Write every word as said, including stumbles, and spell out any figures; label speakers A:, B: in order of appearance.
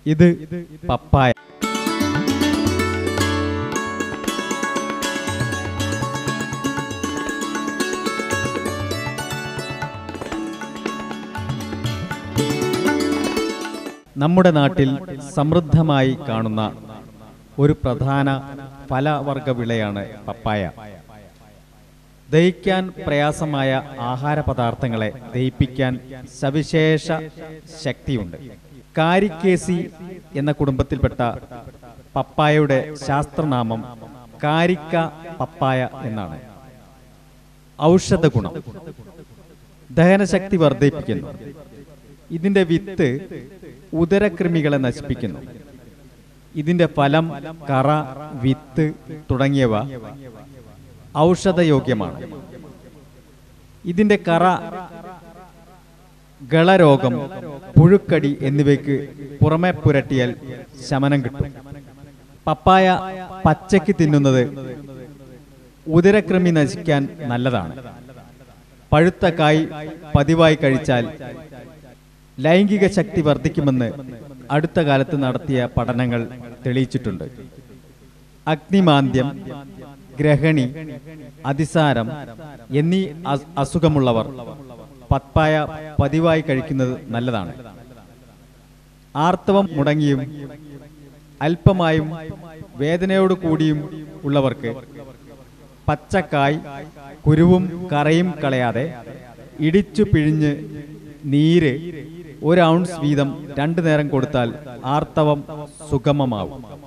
A: ഇത് പപ്പായ. നമ്മുടെ നാട്ടിൽ സമൃദ്ധമായി കാണുന്ന ഒരു പ്രധാന ഫലവർഗ വിളയാണ് പപ്പായ. ദഹിക്കാൻ പ്രയാസമായ ആഹാര പദാർത്ഥങ്ങളെ ദഹിപ്പിക്കാൻ സവിശേഷ ശക്തിയുണ്ട്. കാരിക്കേസി എന്ന കുടുംബത്തിൽപ്പെട്ട പപ്പായയുടെ ശാസ്ത്രനാമം കാരിക്ക പപ്പായ എന്നാണ്. ഔഷധ ഗുണം: ദഹനശക്തി വർദ്ധിപ്പിക്കുന്നു. ഇതിന്റെ വിത്ത് ഉദരകൃമികളെ നശിപ്പിക്കുന്നു. ഇതിന്റെ ഫലം, കറ, വിത്ത് തുടങ്ങിയവ ഔഷധയോഗ്യമാണ്. ഇതിന്റെ കറ ഗളരോഗം, പുഴുക്കടി എന്നിവയ്ക്ക് പുറമെ പുരട്ടിയാൽ ശമനം കിട്ടും. പപ്പായ പച്ചയ്ക്ക് തിന്നുന്നത് ഉദരകൃമി നശിക്കാൻ നല്ലതാണ്. പഴുത്ത കായ് പതിവായി കഴിച്ചാൽ ലൈംഗിക ശക്തി വർദ്ധിക്കുമെന്ന് അടുത്ത കാലത്ത് നടത്തിയ പഠനങ്ങൾ തെളിയിച്ചിട്ടുണ്ട്. അഗ്നിമാന്ദ്യം, ഗ്രഹണി, അതിസാരം എന്നീ അസുഖമുള്ളവർ പപ്പായ പതിവായി കഴിക്കുന്നത് നല്ലതാണ്. ആർത്തവം മുടങ്ങിയും അല്പമായും വേദനയോടു കൂടിയും ഉള്ളവർക്ക് പച്ചക്കായ് കുരുവും കറയും കളയാതെ ഇടിച്ചു പിഴിഞ്ഞ് നീര് ഒരു ഔൺസ് വീതം രണ്ടു നേരം കൊടുത്താൽ ആർത്തവം സുഗമമാവും.